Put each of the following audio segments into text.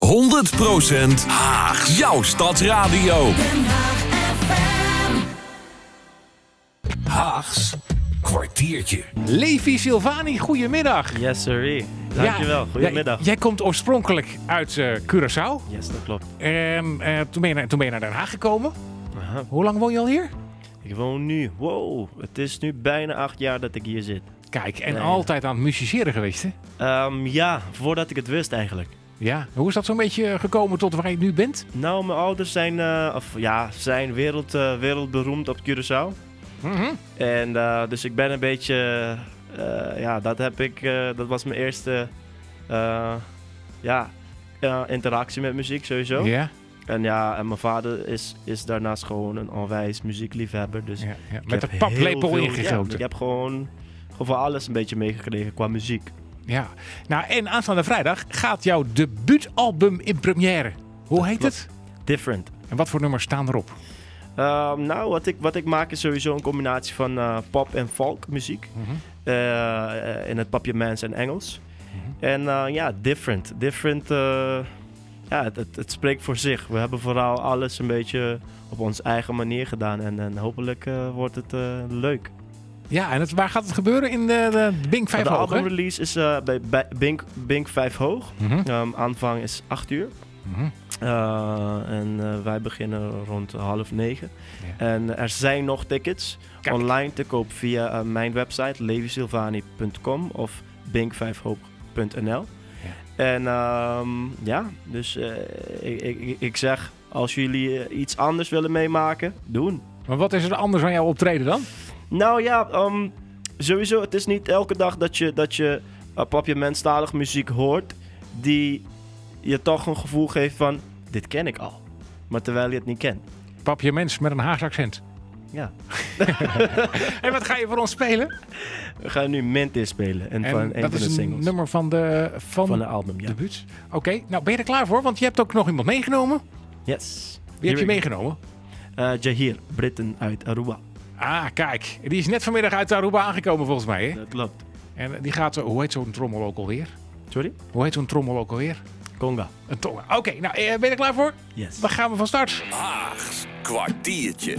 100% Haag. Jouw stadsradio. Den Haag FM. Haags kwartiertje. Levi Silvani, goedemiddag. Yes, sir. Dankjewel. Goedemiddag. Jij komt oorspronkelijk uit Curaçao. Yes, dat klopt. Toen ben je naar Den Haag gekomen. Aha. Hoe lang woon je al hier? Ik woon nu, het is nu bijna 8 jaar dat ik hier zit. Kijk, en Nee. altijd aan het musiceren geweest, hè? Ja, voordat ik het wist eigenlijk. Ja. Hoe is dat zo'n beetje gekomen tot waar je nu bent? Nou, mijn ouders zijn wereldberoemd op Curaçao. En dus ik ben een beetje, dat was mijn eerste interactie met muziek sowieso. Ja. En mijn vader is daarnaast gewoon een onwijs muziekliefhebber. Dus Ja. ik Met heb een paplepel heel veel- ingegoten. Ja, ik heb gewoon van alles een beetje meegekregen qua muziek. Ja. Nou, en aanstaande vrijdag gaat jouw debuutalbum in première. Hoe heet het? Different. En wat voor nummers staan erop? Wat ik maak is sowieso een combinatie van pop en folk muziek. In het papiaments en Engels. En different. Different, het spreekt voor zich. We hebben vooral alles een beetje op onze eigen manier gedaan. En hopelijk wordt het leuk. Ja, en waar gaat het gebeuren? In de Bink 5 De Hoog, hè? albumrelease is bij Bink 5 Hoog. Aanvang is 8 uur. En wij beginnen rond 8:30. Ja. En er zijn nog tickets Kijk. online te koop via mijn website levisilvani.com of bink5hoog.nl. Ja. En dus ik zeg, als jullie iets anders willen meemaken, doen. Maar wat is er anders aan jouw optreden dan? Nou ja, sowieso, het is niet elke dag dat je papiamenstalig muziek hoort die je toch een gevoel geeft van, dit ken ik al. Maar terwijl je het niet kent. Papiaments met een Haags accent. Ja. En wat ga je voor ons spelen? We gaan nu Mint inspelen. En van een dat van de is een singles. nummer van de album, ja. debuut. Oké, nou ben je er klaar voor? Want je hebt ook nog iemand meegenomen. Yes. Wie heb je meegenomen? Jahir, Britten uit Aruba. Ah, kijk. Die is net vanmiddag uit Aruba aangekomen volgens mij, hè? Dat klopt. En die gaat, hoe heet zo'n trommel ook alweer? Sorry? Hoe heet zo'n trommel ook alweer? Conga. Een tonga. Oké, nou ben je er klaar voor? Yes. Dan gaan we van start. Haags kwartiertje.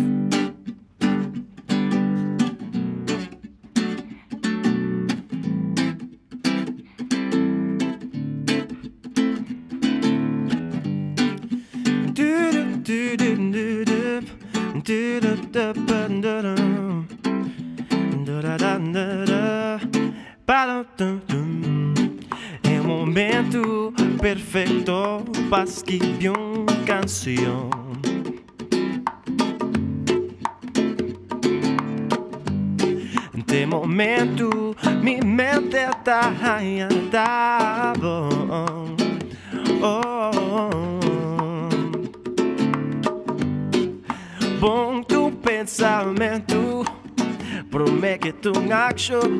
É o momento perfeito para escrever uma canção. Neste momento, minha mente está bom. Bom tu pensamento, promete tu action.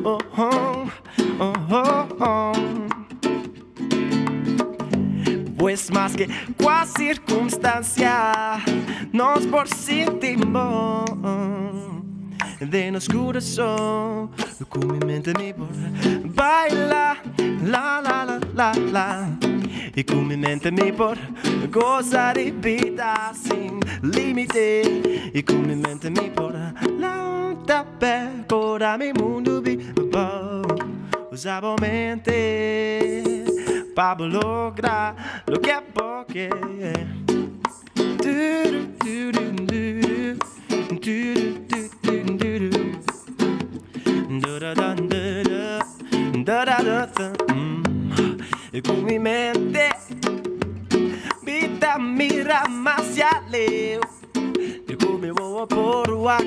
Pues más que cual circunstancia nos por sentimos de nos corazón, con mi mente mi por baila, la la la la la, y con mi mente mi por gozar y vida sin límite, y con mi mente mi por la tapé por a mi mundo vivo, usaba mente para lograr lo que porque y con mi mente vida mira más hacia lejos y con mi voz por wak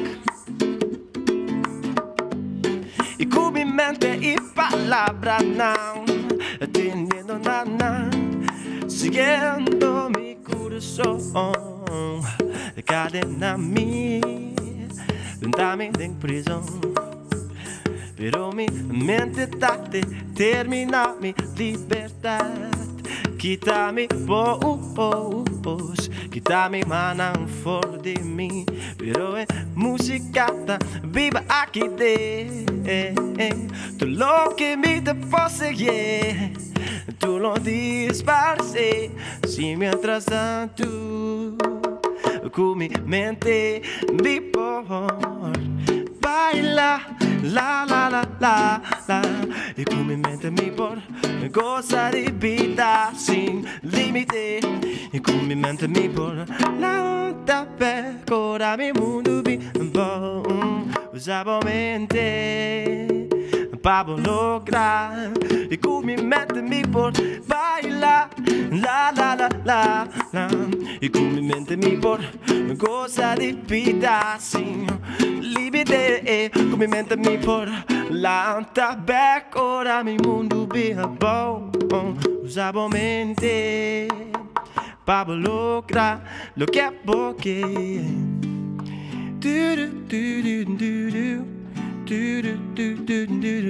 y con mi mente y palabras now teniendo nada siguiendo mi corazón cadena mi dame en prisión. Pero mi mente está determina mi libertad. Quita mi voz, quita mi mano fuera de mí. Pero es música viva aquí de todo lo que me te posee. tú lo disparces, si mientras tanto con mi mente vi por baila, la la la la la, y con mi mente mi por cosa di vida sin límite, y con mi mente mi por la onda pecora mi mundo vi usavo mente para lograr, y con mi mente mi por baila, la la la la la, y con mi mente mi por cosa di vida sin límite, con mi mente mi por la tabacora mi mundo vivo, usavo mente para lograr lo que porque do do do do do do do do do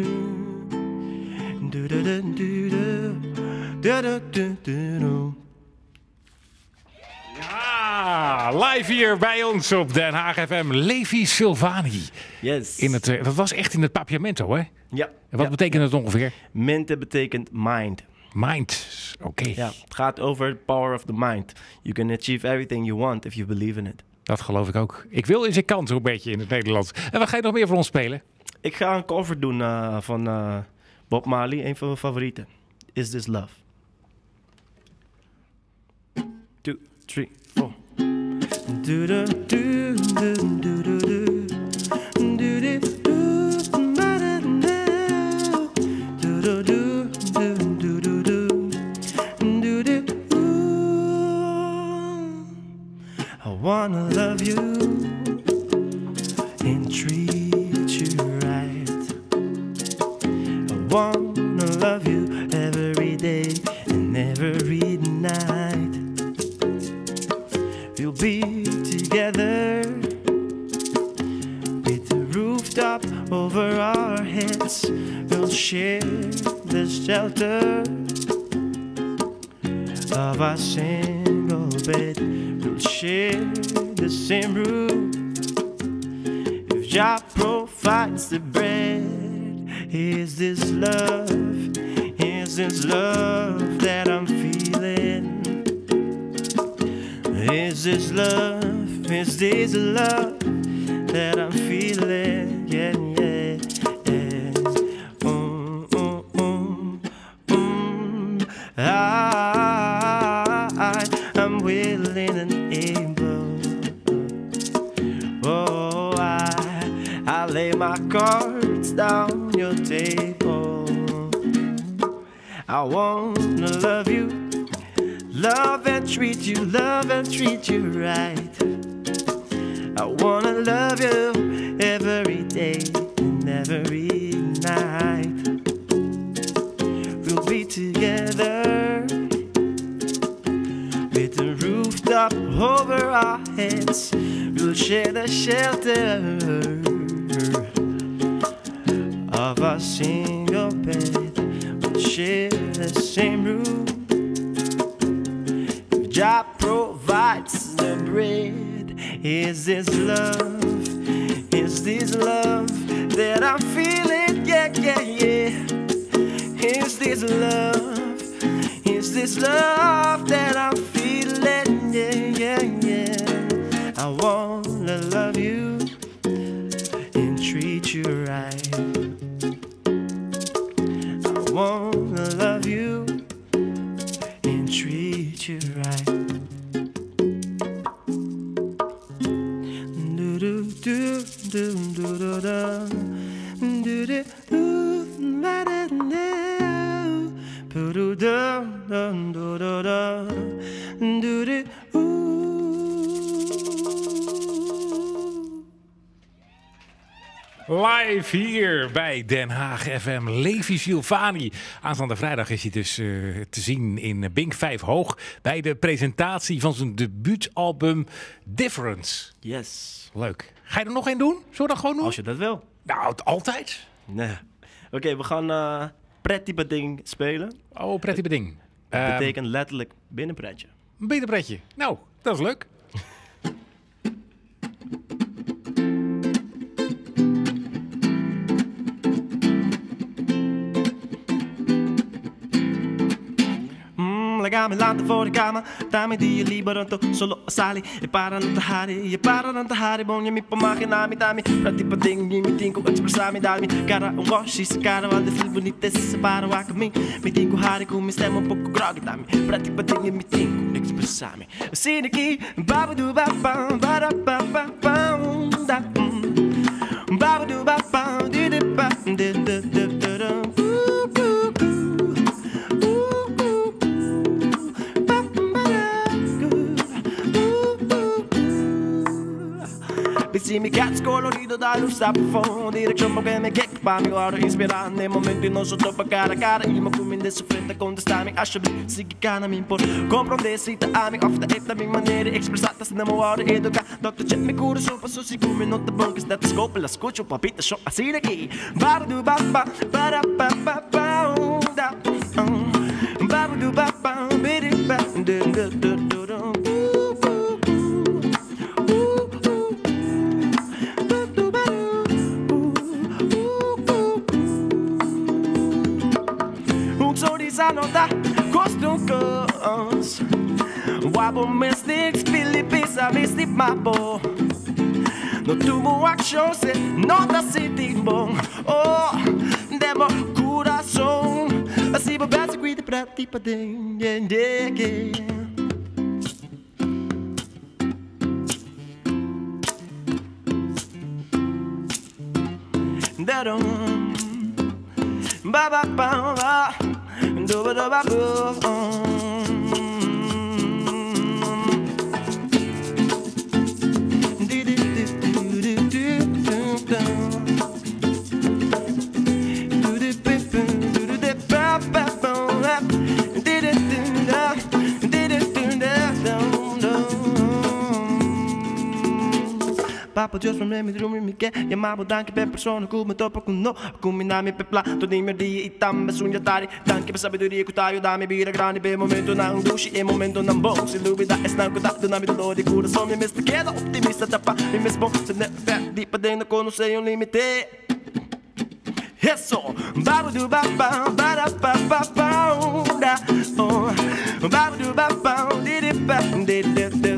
do do do do. Ja, live hier bij ons op Den Haag FM. Levi Silvani. Yes. Dat was echt in het Papiamento, hè? Ja. En wat betekent het ongeveer? Mente betekent mind. Mind. Oké. Ja, het gaat over the power of the mind. You can achieve everything you want if you believe in it. Dat geloof ik ook. Ik wil in zijn kant zo'n beetje in het Nederlands. En wat ga je nog meer voor ons spelen? Ik ga een cover doen van Bob Marley, een van mijn favorieten. Is This Love? 2, 3, 4. Do do do do do do do. Do do do do do do do do do do. I wanna love you and treat you right. I wanna love you every day and every night. We'll be together with the rooftop over our heads. We'll share the shelter of our single bed. We'll share the same room. If Jah provides the bread, is this love? Is this love that I'm feeling? Is this love? Is this love that I'm feeling? Yeah, yeah, yeah. I'm willing and able. Oh, I lay my cards down your table. I wanna love you. Love and treat you right. I wanna love you every day and every night. We'll be together with the rooftop over our heads. We'll share the shelter of our single bed. We'll share the same room. Jah provides the bread. Is this love? Is this love that I'm feeling? Yeah, yeah, yeah. Is this love? Is this love that I'm feeling? Yeah, yeah, yeah. I wanna love you and treat you right. I wanna love you and treat you right. Live hier bij Den Haag FM. Levi Silvani. Aanstaande vrijdag is hij dus te zien in Bink 5 Hoog bij de presentatie van zijn debuutalbum Difference. Yes. Leuk. Ga je er nog een doen? Zullen we dat gewoon doen? Als je dat wil. Nou, altijd. Nee. Oké, we gaan Pretty Beding spelen. Oh, pretty beding. Dat betekent letterlijk binnenpretje. Een binnenpretje. Nou, dat is leuk. me lante fuori cama. Dammi di libero solo sali. E parano tahari. Bonje mi pomaginami dami. Prati pading mi tinko expressami dami. Cara un washi cara valde silbonite se para wakami. Mi tinko hari ku mi stemmo poco groggy dami. Prati pading mi tinko expressami. Siniki babudu babam barapapam da. Babudu babam di de ba de de de de. Bezzi mi cazzo colorido dallo sapphone. Direzione che mi kick pa mi guardo inspirando. Nei momenti non sotto pa cara cara. Io mi come in desse frente contestami. Alsjeblieft, zie ik aan hem import. Comprendesi te ami of de etta mi maniere expressata se nemo waarde educa. Dr. Check mi cure so passo si come not the bunk. Stethoscope la scuccio papita show a sine ki. Babudu baba para pa pa pa da. Babudu baba bidi ba de de de de. Nota costrucos Wabo mystics Billy Pisa Misty Mapo No tubo action se nota city bom Oh Demo coração Assim bobete cuida pra ti pra dentro Darum Ba ba ba ba do ba do ba Papa Dios from me droom mi ke je ma danke per persona ku me topo ku no ku mi nami per pla to di merdi itam besunya tari danke per sabedoria ku tayo dami bira grande per momento na un dushi e momento na bom se lubida es na ku do nami do di coração me mesta queda optimista tapa me mesmo se ne per di pa dentro con sei un limite Eso babudu baba bara pa pa pa da oh babudu baba di di pa di di di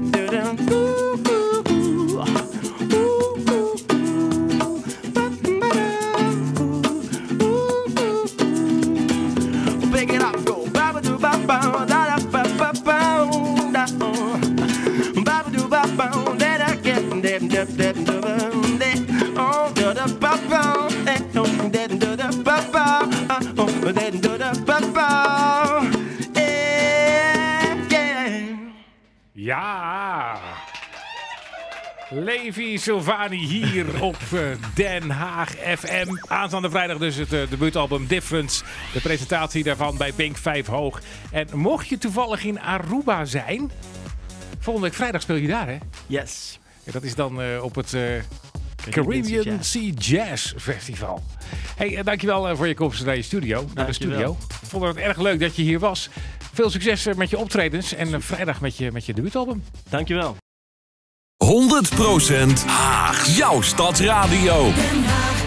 Ja, Levi Silvani hier op Den Haag FM. Aanstaande vrijdag dus het debuutalbum Difference. De presentatie daarvan bij Pink 5 Hoog. En mocht je toevallig in Aruba zijn, volgende week vrijdag speel je daar, hè? Yes. Ja, dat is dan op het Caribbean Sea Jazz Festival. Hey, dankjewel voor je komst naar je studio. Naar de studio. Ik vond het erg leuk dat je hier was. Veel succes met je optredens en vrijdag met je debuutalbum. Dankjewel. 100% Haag, jouw stadsradio. Den Haag